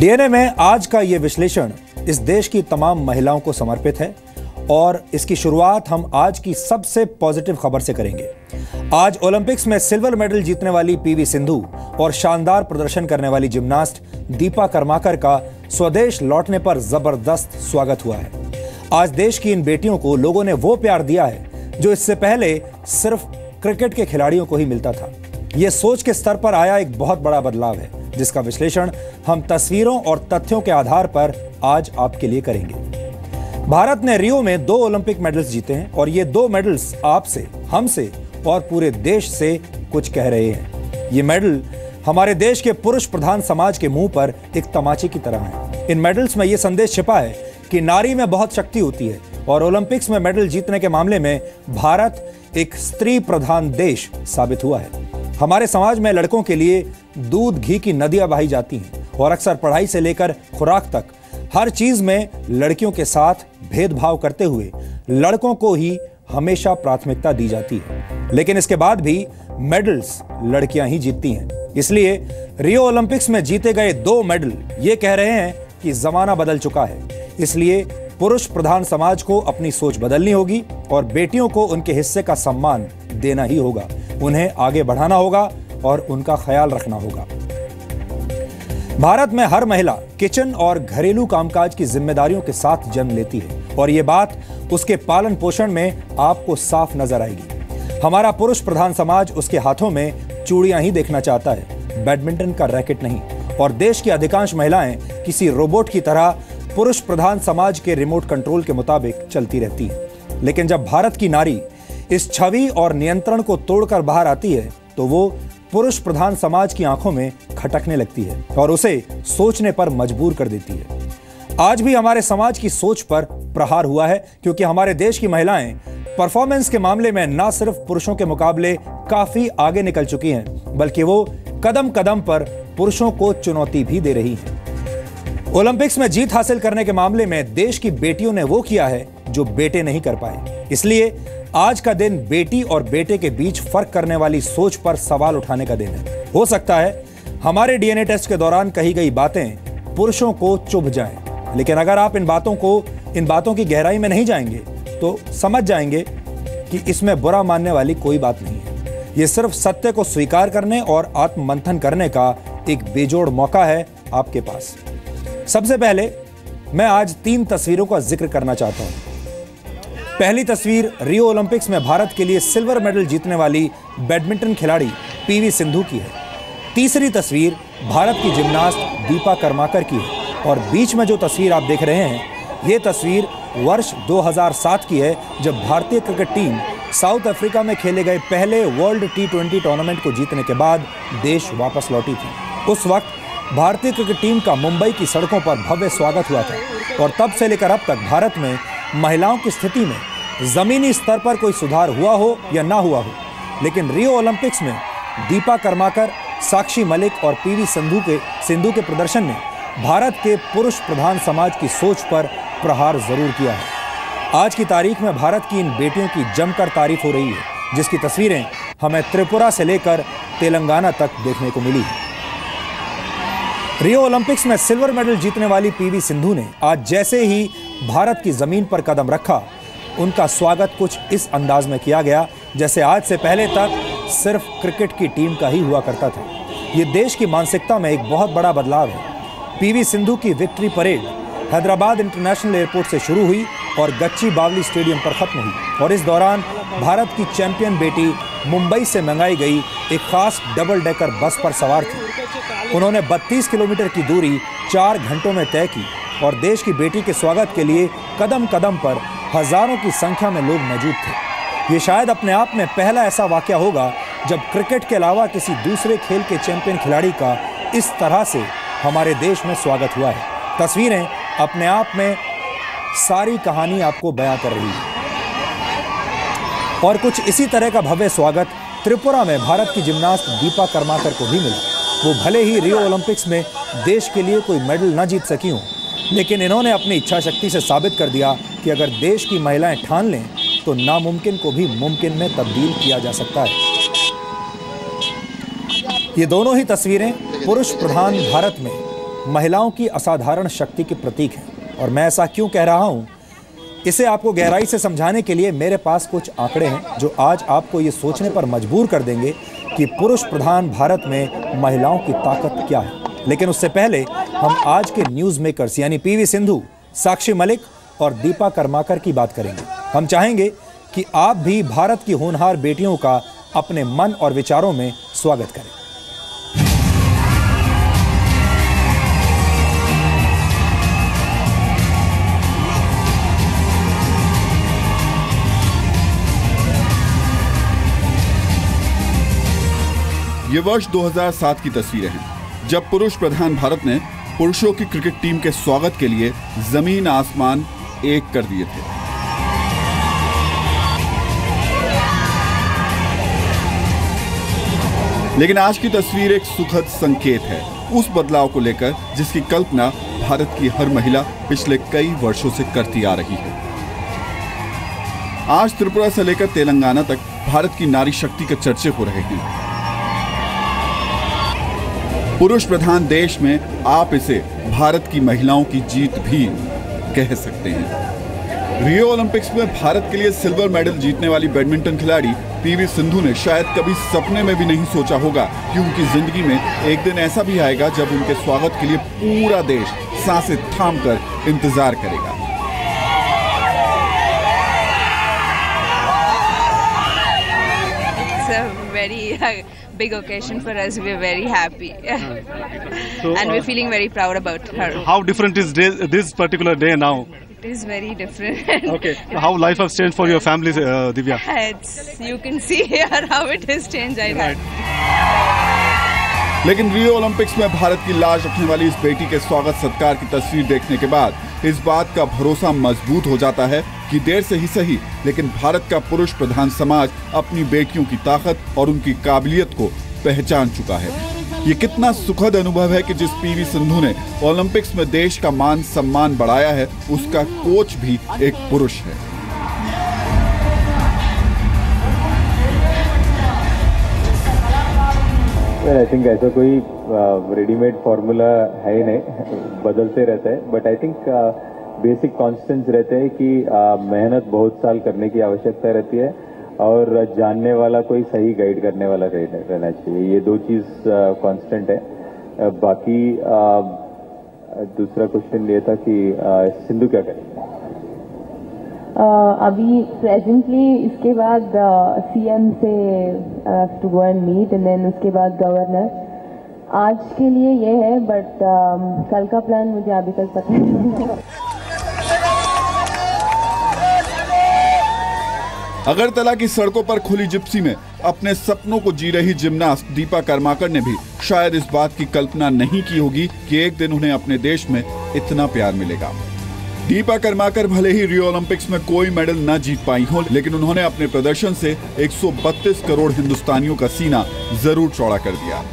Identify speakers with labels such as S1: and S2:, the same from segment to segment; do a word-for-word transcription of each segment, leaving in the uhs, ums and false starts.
S1: DNA में आज का ये विश्लेषण इस देश की तमाम महिलाओं को समर्पित है और इसकी शुरुआत हम आज की सबसे पॉजिटिव खबर से करेंगे। आज ओलंपिक्स में सिल्वर मेडल जीतने वाली पीवी सिंधु और शानदार प्रदर्शन करने वाली जिम्नास्ट दीपा कर्माकर का स्वदेश लौटने पर जबरदस्त स्वागत हुआ है। आज देश की इन बेटियों को लोगों ने वो प्यार दिया है जो इससे पहले सिर्फ क्रिकेट के खिलाड़ियों को ही मिलता था। यह सोच के स्तर पर आया एक बहुत बड़ा बदलाव है, जिसका विश्लेषण हम तस्वीरों और तथ्यों के आधार पर आज आपके लिए करेंगे। भारत ने रियो में दो ओलंपिक मेडल्स जीते हैं और ये दो मेडल्स आपसे, हमसे और पूरे देश से कुछ कह रहे हैं। ये मेडल हमारे देश के पुरुष प्रधान समाज के मुंह पर एक तमाचे की तरह है। इन मेडल्स में यह संदेश छिपा है कि नारी में बहुत शक्ति होती है और ओलंपिक्स में मेडल जीतने के मामले में भारत एक स्त्री प्रधान देश साबित हुआ है। हमारे समाज में लड़कों के लिए दूध घी की नदियां बहाई जाती हैं और अक्सर पढ़ाई से लेकर खुराक तक हर चीज में लड़कियों के साथ भेदभाव करते हुए लड़कों को ही हमेशा प्राथमिकता दी जाती है। लेकिन इसके बाद भी मेडल्स लड़कियां ही जीतती हैं। इसलिए रियो ओलंपिक्स में जीते गए दो मेडल ये कह रहे हैं कि जमाना बदल चुका है। इसलिए पुरुष प्रधान समाज को अपनी सोच बदलनी होगी और बेटियों को उनके हिस्से का सम्मान देना ही होगा। उन्हें आगे बढ़ाना होगा और उनका ख्याल रखना होगा। भारत में हर महिला किचन और घरेलू कामकाज की जिम्मेदारियों के साथ जन्म लेती है और यह बात उसके पालन पोषण में आपको साफ नजर आएगी। हमारा पुरुष प्रधान समाज उसके हाथों में चूड़ियां ही देखना चाहता है, बैडमिंटन का रैकेट नहीं। और देश की अधिकांश महिलाएं किसी रोबोट की तरह पुरुष प्रधान समाज के रिमोट कंट्रोल के मुताबिक चलती रहती है। लेकिन जब भारत की नारी इस छवि और नियंत्रण को तोड़कर बाहर आती है तो वो पुरुष प्रधान समाज की आंखों में खटकने लगती है और उसे सोचने पर मजबूर कर देती है। आज भी हमारे समाज की सोच पर प्रहार हुआ है, क्योंकि हमारे देश की महिलाएं परफॉर्मेंस के मामले में न सिर्फ पुरुषों के मुकाबले काफी आगे निकल चुकी हैं, बल्कि वो कदम कदम पर पुरुषों को चुनौती भी दे रही हैं। ओलंपिक्स में जीत हासिल करने के मामले में देश की बेटियों ने वो किया है जो बेटे नहीं कर पाए। इसलिए आज का दिन बेटी और बेटे के बीच फर्क करने वाली सोच पर सवाल उठाने का दिन है। हो सकता है हमारे डीएनए टेस्ट के दौरान कही गई बातें पुरुषों को चुभ जाएं, लेकिन अगर आप इन बातों को इन बातों की गहराई में नहीं जाएंगे तो समझ जाएंगे कि इसमें बुरा मानने वाली कोई बात नहीं है। यह सिर्फ सत्य को स्वीकार करने और आत्ममंथन करने का एक बेजोड़ मौका है आपके पास। सबसे पहले मैं आज तीन तस्वीरों का जिक्र करना चाहता हूं। पहली तस्वीर रियो ओलंपिक्स में भारत के लिए सिल्वर मेडल जीतने वाली बैडमिंटन खिलाड़ी पीवी सिंधु की है। तीसरी तस्वीर भारत की जिम्नास्ट दीपा कर्माकर की है और बीच में जो तस्वीर आप देख रहे हैं ये तस्वीर वर्ष दो हज़ार सात की है, जब भारतीय क्रिकेट टीम साउथ अफ्रीका में खेले गए पहले वर्ल्ड टी ट्वेंटी टूर्नामेंट को जीतने के बाद देश वापस लौटी थी। उस वक्त भारतीय क्रिकेट टीम का मुंबई की सड़कों पर भव्य स्वागत हुआ था और तब से लेकर अब तक भारत में महिलाओं की स्थिति में जमीनी स्तर पर कोई सुधार हुआ हो या ना हुआ हो, लेकिन रियो ओलंपिक्स में दीपा कर्माकर, साक्षी मलिक और पीवी सिंधु के सिंधु के प्रदर्शन ने भारत के पुरुष प्रधान समाज की सोच पर प्रहार जरूर किया है। आज की तारीख में भारत की इन बेटियों की जमकर तारीफ हो रही है, जिसकी तस्वीरें हमें त्रिपुरा से लेकर तेलंगाना तक देखने को मिली है। रियो ओलंपिक्स में सिल्वर मेडल जीतने वाली पीवी सिंधु ने आज जैसे ही भारत की जमीन पर कदम रखा, उनका स्वागत कुछ इस अंदाज में किया गया जैसे आज से पहले तक सिर्फ क्रिकेट की टीम का ही हुआ करता था। यह देश की मानसिकता में एक बहुत बड़ा बदलाव है। पीवी सिंधु की victory parade Hyderabad international airport से शुरू हुई और गच्ची बावली स्टेडियम पर खत्म हुई और इस दौरान भारत की चैंपियन बेटी मुंबई से मंगाई गई एक खास डबल डेकर बस पर सवार थी। उन्होंने बत्तीस किलोमीटर की दूरी चार घंटों में तय की और देश की बेटी के स्वागत के लिए कदम कदम पर हजारों की संख्या में लोग मौजूद थे। ये शायद अपने आप में पहला ऐसा वाकया होगा जब क्रिकेट के अलावा किसी दूसरे खेल के चैंपियन खिलाड़ी का इस तरह से हमारे देश में स्वागत हुआ है। तस्वीरें अपने आप में सारी कहानी आपको बयां कर रही है। और कुछ इसी तरह का भव्य स्वागत त्रिपुरा में भारत की जिम्नास्ट दीपा कर्माकर को भी मिला। वो भले ही रियो ओलंपिक्स में देश के लिए कोई मेडल न जीत सकी हों, लेकिन इन्होंने अपनी इच्छा शक्ति से साबित कर दिया कि अगर देश की महिलाएं ठान लें तो नामुमकिन को भी मुमकिन में तब्दील किया जा सकता है। ये दोनों ही तस्वीरें पुरुष प्रधान भारत में महिलाओं की असाधारण शक्ति के प्रतीक हैं। और मैं ऐसा क्यों कह रहा हूं, इसे आपको गहराई से समझाने के लिए मेरे पास कुछ आंकड़े हैं जो आज आपको ये सोचने पर मजबूर कर देंगे कि पुरुष प्रधान भारत में महिलाओं की ताकत क्या है। लेकिन उससे पहले हम आज के न्यूज मेकर्स यानी पीवी सिंधु, साक्षी मलिक और दीपा कर्माकर की बात करेंगे। हम चाहेंगे कि आप भी भारत की होनहार बेटियों का अपने मन और विचारों में स्वागत करें।
S2: ये वर्ष दो हज़ार सात की तस्वीरें हैं, जब पुरुष प्रधान भारत ने पुरुषों की क्रिकेट टीम के स्वागत के लिए जमीन आसमान एक कर दिए थे। लेकिन आज की तस्वीर एक सुखद संकेत है उस बदलाव को लेकर जिसकी कल्पना भारत की हर महिला पिछले कई वर्षों से करती आ रही है। आज त्रिपुरा से लेकर तेलंगाना तक भारत की नारी शक्ति के चर्चे हो रहे हैं। पुरुष प्रधान देश में आप इसे भारत की महिलाओं की जीत भी कह सकते हैं। रियो ओलंपिक्स में भारत के लिए सिल्वर मेडल जीतने वाली बैडमिंटन खिलाड़ी पी.वी सिंधु ने शायद कभी सपने में भी नहीं सोचा होगा कि उनकी जिंदगी में एक दिन ऐसा भी आएगा जब उनके स्वागत के लिए पूरा देश सांसें थामकर इंतजार करेगा।
S3: Very uh, big occasion for us. We're very happy so, and we're uh, feeling very proud about her.
S4: How different is day, this particular day now?
S3: It is very different.
S4: Okay. How life has changed for your family, uh, Divya?
S3: It's, you can see here how it has changed. I
S4: right.
S2: लेकिन रियो Olympics में भारत की लाज रखने वाली इस बेटी के स्वागत सत्कार की तस्वीर देखने के बाद इस बात का भरोसा मजबूत हो जाता है कि देर से ही सही लेकिन भारत का पुरुष प्रधान समाज अपनी बेटियों की ताकत और उनकी काबिलियत को पहचान चुका है। ये कितना सुखद अनुभव है कि जिस पी.वी सिंधु ने ओलंपिक्स में देश का मान सम्मान बढ़ाया है, उसका कोच भी एक पुरुष है।
S5: आई थिंक ऐसा कोई रेडीमेड फॉर्मूला है ही नहीं, बदलते रहता है। But I think basic constants रहते हैं कि uh, मेहनत बहुत साल करने की आवश्यकता रहती है और जानने वाला कोई सही गाइड करने वाला रहना चाहिए। ये दो चीज़ कांस्टेंट है। uh, बाकी uh, दूसरा क्वेश्चन ये था कि uh, सिंधु क्या करेंगे?
S6: Uh, अभी प्रेजेंटली इसके बाद सीएम uh, से to go and meet and then उसके बाद गवर्नर। आज के लिए ये है, बट uh, कल का प्लान मुझे अभी तक पता नहीं है।
S2: अगरतला की सड़कों पर खुली जिप्सी में अपने सपनों को जी रही जिमनास्ट दीपा कर्माकर ने भी शायद इस बात की कल्पना नहीं की होगी कि एक दिन उन्हें अपने देश में इतना प्यार मिलेगा। दीपा कर्माकर भले ही रियो ओलंपिक्स में कोई मेडल न जीत पाई हो, लेकिन उन्होंने अपने प्रदर्शन से एक सौ बत्तीस करोड़ हिंदुस्तानियों का सीना जरूर चौड़ा कर दिया।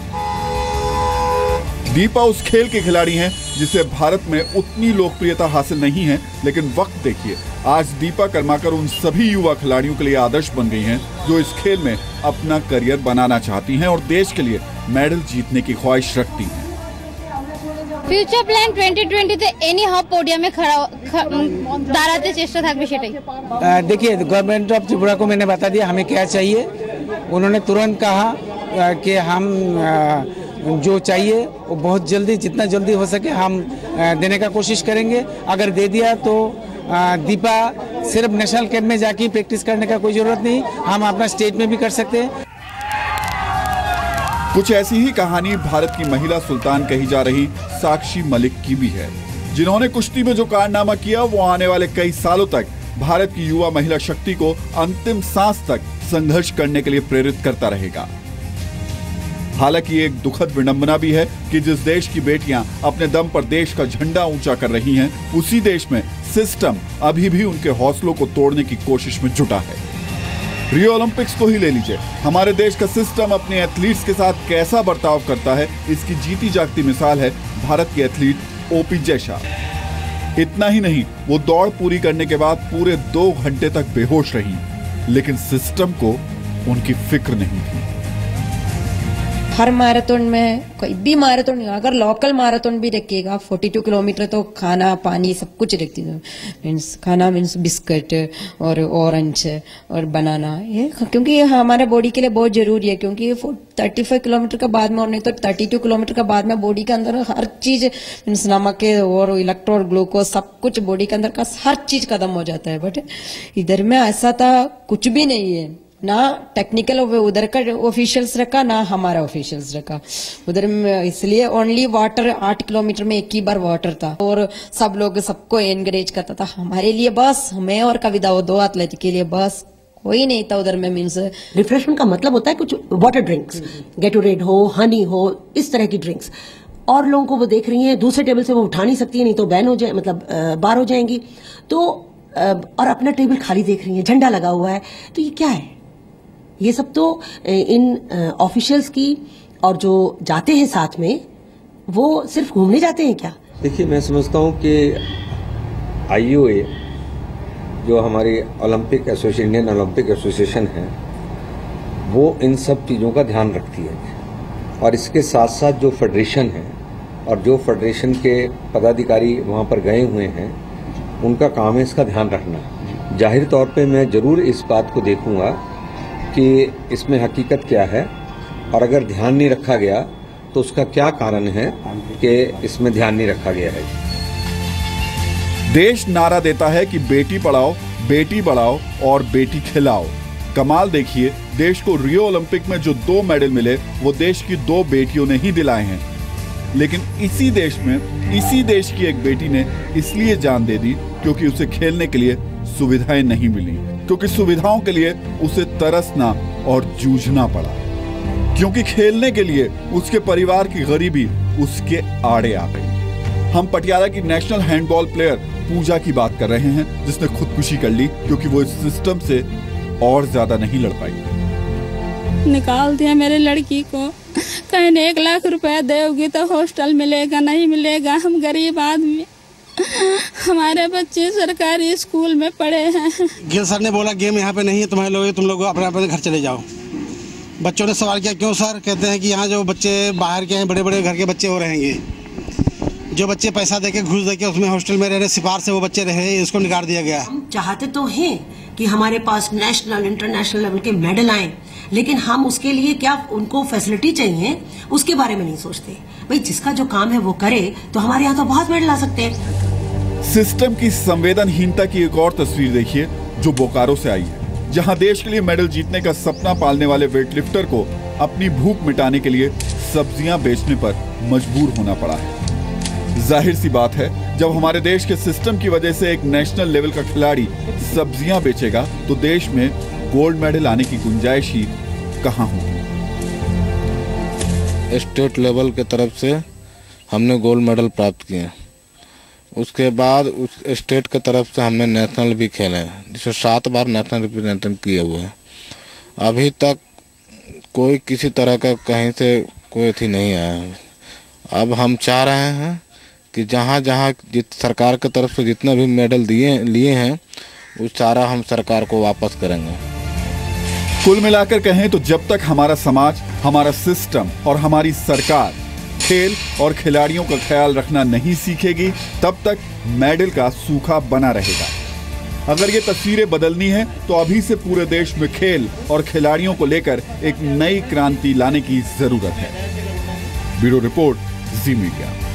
S2: दीपा उस खेल के खिलाड़ी हैं जिसे भारत में उतनी लोकप्रियता हासिल नहीं है, लेकिन वक्त देखिए, आज दीपा कर्माकर उन सभी युवा खिलाड़ियों के लिए आदर्श बन गई हैं जो इस खेल में अपना करियर बनाना चाहती हैं और देश के लिए मेडल जीतने की ख्वाहिश रखती हैं।
S7: ফিউচার প্ল্যান টোয়েন্টি টোয়েন্টি তে এনি হাব পোডিয়ামে खड़ा দাঁড়াতে চেষ্টা থাকবে সেটাই।
S8: देखिए, गवर्नमेंट ऑफ त्रिपुरा को मैंने बता दिया हमें क्या चाहिए। उन्होंने तुरंत कहा कि हम जो चाहिए वो बहुत जल्दी, जितना जल्दी हो सके हम देने का कोशिश करेंगे। अगर दे दिया तो दीपा सिर्फ नेशनल कैंप में जाके प्रैक्टिस करने का कोई जरूरत नहीं, हम अपना स्टेट में भी कर सकते हैं।
S2: कुछ ऐसी ही कहानी भारत की महिला सुल्तान कही जा रही साक्षी मलिक की भी है, जिन्होंने कुश्ती में जो कारनामा किया वो आने वाले कई सालों तक भारत की युवा महिला शक्ति को अंतिम सांस तक संघर्ष करने के लिए प्रेरित करता रहेगा। हालांकि एक दुखद विडंबना भी है कि जिस देश की बेटियां अपने दम पर देश का झंडा ऊंचा कर रही हैं, उसी देश में सिस्टम अभी भी उनके हौसलों को तोड़ने की कोशिश में जुटा है। रियो ओलंपिक्स को ही ले लीजिए, हमारे देश का सिस्टम अपने एथलीट्स के साथ कैसा बर्ताव करता है, इसकी जीती जागती मिसाल है भारत की एथलीट ओपी जैशा। इतना ही नहीं, वो दौड़ पूरी करने के बाद पूरे दो घंटे तक बेहोश रही, लेकिन सिस्टम को उनकी फिक्र नहीं थी।
S9: हर मैराथन में कोई भी मैराथन, अगर लोकल मैराथन भी रखिएगा बयालीस किलोमीटर तो खाना पानी सब कुछ रखती है। मीन्स खाना मीन्स बिस्किट और ऑरेंज और बनाना, ये क्योंकि ये हमारे बॉडी के लिए बहुत जरूरी है। क्योंकि पैंतीस किलोमीटर के बाद में और नहीं तो बत्तीस किलोमीटर के बाद में बॉडी के अंदर हर चीज मीन्स नमक और इलेक्ट्रोल ग्लूकोज सब कुछ बॉडी के अंदर का हर चीज खत्म हो जाता है। बट इधर में ऐसा था कुछ भी नहीं है, ना टेक्निकल उधर का ऑफिशियल्स रखा ना हमारा ऑफिशियल्स रखा उधर में, इसलिए ओनली वाटर आठ किलोमीटर में एक ही बार वाटर था और सब लोग सबको एनकरेज करता था। हमारे लिए बस हमें और कविता वो दो एथलीट के लिए बस कोई नहीं था उधर में। मीन्स
S10: रिफ्रेशमेंट का मतलब होता है कुछ वाटर ड्रिंक्स, गेटोरेड हो, हनी हो, इस तरह की ड्रिंक्स। और लोगों को वो देख रही हैं दूसरे टेबल से वो उठा नहीं सकती है, नहीं तो बैन हो जाए, मतलब बाहर हो जाएंगी। तो और अपना टेबल खाली देख रही है, झंडा लगा हुआ है, तो ये क्या है? ये सब तो इन ऑफिशियल्स की, और जो जाते हैं साथ में वो सिर्फ घूमने जाते हैं क्या?
S11: देखिए, मैं समझता हूँ कि आई ओ ए जो हमारी Olympic association, Indian Olympic association है, वो इन सब चीज़ों का ध्यान रखती है। और इसके साथ साथ जो फेडरेशन है और जो फेडरेशन के पदाधिकारी वहाँ पर गए हुए हैं, उनका काम है इसका ध्यान रखना। जाहिर तौर पे मैं ज़रूर इस बात को देखूंगा कि इसमें हकीकत क्या है, और अगर ध्यान नहीं रखा गया तो उसका क्या कारण है कि इसमें ध्यान नहीं रखा गया है।
S2: देश नारा देता है कि बेटी पढ़ाओ, बेटी बढ़ाओ और बेटी खिलाओ। कमाल देखिए, देश को रियो ओलंपिक में जो दो मेडल मिले वो देश की दो बेटियों ने ही दिलाए हैं। लेकिन इसी देश में इसी देश की एक बेटी ने इसलिए जान दे दी क्योंकि उसे खेलने के लिए सुविधाएं नहीं मिली, क्योंकि सुविधाओं के लिए उसे तरसना और जूझना पड़ा, क्योंकि खेलने के लिए उसके परिवार की गरीबी उसके आड़े आ गई। हम पटियाला की नेशनल हैंडबॉल प्लेयर पूजा की बात कर रहे हैं, जिसने खुदकुशी कर ली क्योंकि वो इस सिस्टम से और ज्यादा नहीं लड़ पाई।
S12: निकाल दिया मेरे लड़की को, कहीं एक लाख रुपया दोगी तो हॉस्टल मिलेगा, नहीं मिलेगा। हम गरीब आदमी, हमारे बच्चे सरकारी स्कूल में पढ़े हैं।
S13: गिल सर ने बोला गेम यहाँ पे नहीं है तुम्हारे लोग, तुम लोग अपने अपने घर चले जाओ। बच्चों ने सवाल किया क्यों सर? कहते हैं कि यहाँ जो बच्चे बाहर के हैं, बड़े बड़े घर के बच्चे हो रहेंगे, जो बच्चे पैसा देके घुस देके उसमें हॉस्टल में रह रहे सिफार से वो बच्चे रहे, इसको निकाल दिया गया।
S10: हम चाहते तो हैं कि हमारे पास नेशनल इंटरनेशनल लेवल के मेडल आए, लेकिन हम उसके लिए क्या उनको फैसिलिटी चाहिए उसके बारे में नहीं सोचते। भाई जिसका जो काम है वो करे, तो हमारे यहाँ तो बहुत मेडल आ सकते हैं।
S2: सिस्टम की संवेदनहीनता की एक और तस्वीर देखिए जो बोकारो से आई है, जहां देश के लिए मेडल जीतने का सपना पालने वाले वेटलिफ्टर को अपनी भूख मिटाने के लिए सब्जियां बेचने पर मजबूर होना पड़ा है। जाहिर सी बात है, जब हमारे देश के सिस्टम की वजह से एक नेशनल लेवल का खिलाड़ी सब्जियां बेचेगा तो देश में गोल्ड मेडल आने की गुंजाइश ही कहां होगी।
S14: स्टेट लेवल के तरफ से हमने गोल्ड मेडल प्राप्त किए, उसके बाद उस स्टेट के तरफ से हमने नेशनल भी खेले, जिसमें सात बार नेशनल रिप्रेजेंटेशन किए हुए हैं। अभी तक कोई किसी तरह का कहीं से कोई अथी नहीं आया है। अब हम चाह रहे हैं कि जहाँ जहाँ जित सरकार की तरफ से जितना भी मेडल दिए लिए हैं वो सारा हम सरकार को वापस करेंगे।
S2: कुल मिलाकर कहें तो जब तक हमारा समाज, हमारा सिस्टम और हमारी सरकार खेल और खिलाड़ियों का ख्याल रखना नहीं सीखेगी, तब तक मेडल का सूखा बना रहेगा। अगर ये तस्वीरें बदलनी है तो अभी से पूरे देश में खेल और खिलाड़ियों को लेकर एक नई क्रांति लाने की जरूरत है। Bureau report, Zee media.